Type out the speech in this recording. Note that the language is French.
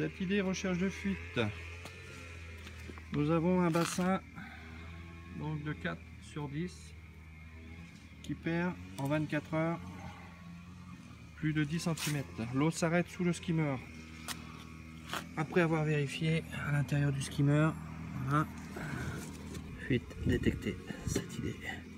Cette idée recherche de fuite. Nous avons un bassin donc de 4 sur 10 qui perd en 24 heures plus de 10 cm. L'eau s'arrête sous le skimmer. Après avoir vérifié à l'intérieur du skimmer, voilà, fuite détectée. Cette idée.